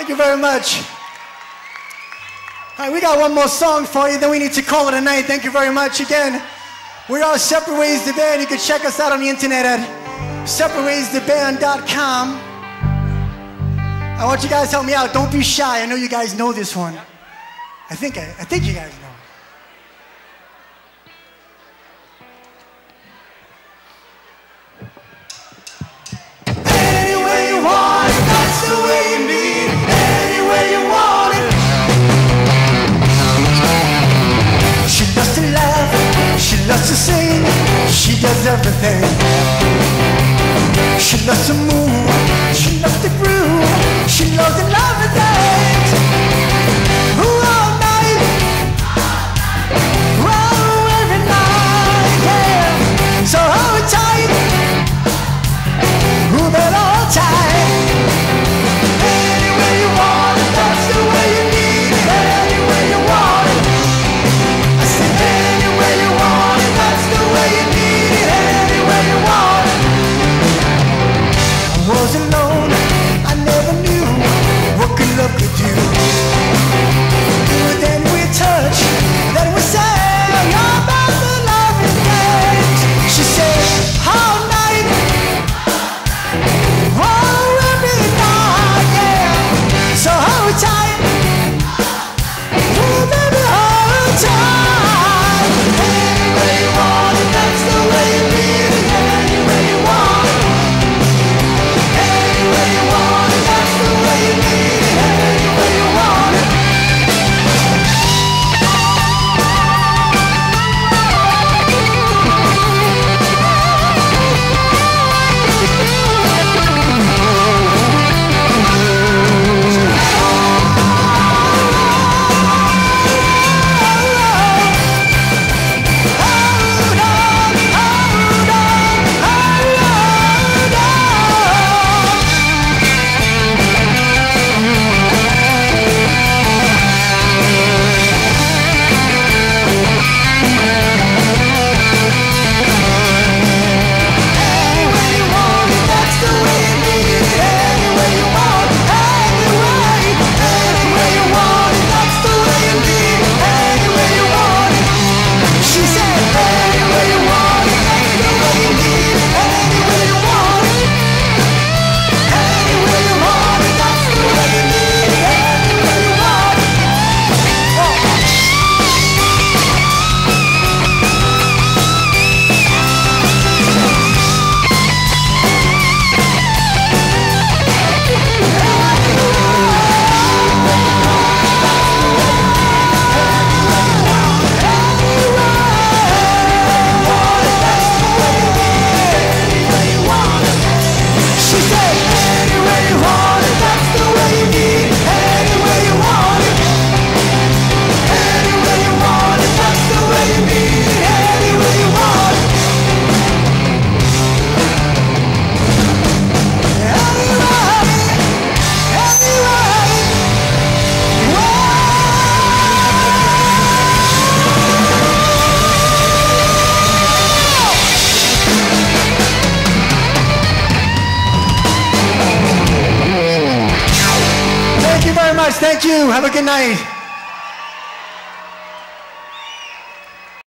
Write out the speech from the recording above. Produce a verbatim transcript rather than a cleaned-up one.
Thank you very much. All right, we got one more song for you, then we need to call it a night. Thank you very much again. We are Separate Ways the Band. You can check us out on the internet at separate ways the band dot com. I want you guys to help me out. Don't be shy. I know you guys know this one. I think I, I think you guys know. Any way you want it, that's the way you need it. Any way you want it. She loves to laugh, she loves to sing, she does everything. She loves to move, she loves to groove, she loves to love the things. Ooh, all night, oh, every night, yeah. So hold tight, ooh, but hold tight. Any way you want it, that's the way you need it. Any way you want it. I said any way you want it, that's the way you need it. Any way you want it. I was alone, I never knew what good love could do. But then we touched, then we sang about the loving things. She said, all night, oh, every night, yeah. So hold tight, oh, baby, hold tight. Any way you want it, that's the way you need it. Any way you want it. Any way you want it, that's the way you need it. Any way you want it. Thank you. Have a good night.